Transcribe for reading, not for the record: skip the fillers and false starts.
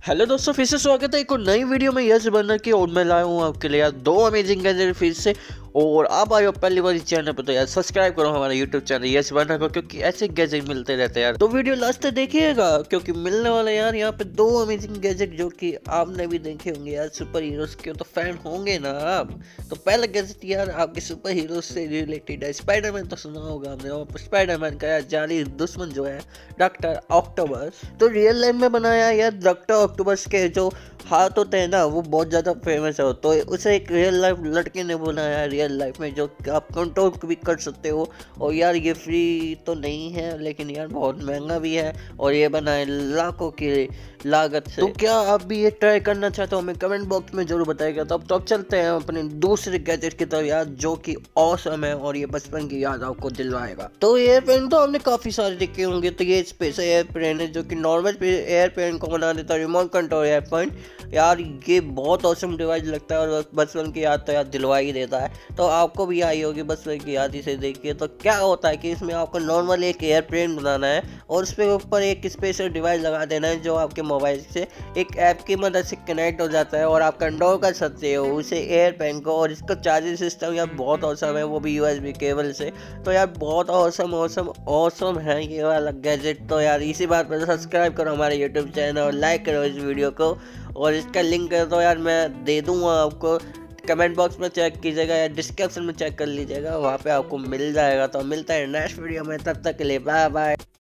Hello दोस्तों, फिर से स्वागत है एक और नई वीडियो में। यश बनना की और मैं लाया हूँ आपके लिए यार दो अमेजिंग गैजेट फिर से। और आप आए हो पहली बार इस चैनल पर तो यार सब्सक्राइब करो हमारा यूट्यूब चैनल यश बनना को, क्योंकि ऐसे गैजेट मिलते रहते हैं यार। तो वीडियो लास्ट तक देखिएगा क्योंकि मिलने वाले यार यहाँ पे दो अमेजिंग गैजेट जो कि आपने भी देखे होंगे यार। सुपर हीरोज के तो फैन होंगे ना आप। तो पहला गैजेट यार आपके सुपर हीरोज से रिलेटेड है। स्पाइडरमैन तो सुना होगा आपने, और स्पाइडरमैन का यार जाली दुश्मन जो है डॉक्टर ऑक्टोपस, तो रियल लाइफ में बनाया यार। डॉक्टर ऑक्टोपस के जो हाथ होते हैं ना वो बहुत ज़्यादा फेमस है, तो उसे एक रियल लाइफ लड़के ने बनाया रियल लाइफ में, जो आप कंट्रोल भी कर सकते हो। और यार ये फ्री तो नहीं है लेकिन यार बहुत महंगा भी है, और ये बनाए लाखों की लागत से। तो क्या आप भी ये ट्राई करना चाहते हो हमें कमेंट बॉक्स में जरूर बताइएगा। तो अब चलते हैं अपने दूसरे गैजेट की तरफ यार, जो कि ऑसम है और ये बचपन की याद आपको दिलवाएगा। तो एयर पेन तो हमने काफ़ी सारे देखे होंगे, तो ये स्पेशल एयर पेन है जो कि नॉर्मल एयर पेन को बना देता है रिमोट कंट्रोल एयर पेन। यार ये बहुत औसम डिवाइस लगता है और बचपन की याद तो यार दिलवा ही देता है। तो आपको भी आई होगी बचपन की याद इसे देखिए। तो क्या होता है कि इसमें आपको नॉर्मल एक एयर पेन बनाना है और उसके ऊपर एक स्पेशल डिवाइस लगा देना है जो आपके मोबाइल से एक ऐप की मदद से कनेक्ट हो जाता है और आप कंट्रोल कर सकते हो उसे एयर पेन को। और इसका चार्जिंग सिस्टम यार बहुत औसम है, वो भी USB केबल से। तो यार बहुत औसम औसम औसम है ये वाला गैजेट। तो यार इसी बात पर सब्सक्राइब करो हमारे यूट्यूब चैनल और लाइक करो इस वीडियो को, और इसका लिंक तो यार मैं दे दूंगा आपको। कमेंट बॉक्स में चेक कीजिएगा या डिस्क्रिप्शन में चेक कर लीजिएगा, वहाँ पे आपको मिल जाएगा। तो मिलता है नेक्स्ट वीडियो में, तब तक के लिए बाय बाय।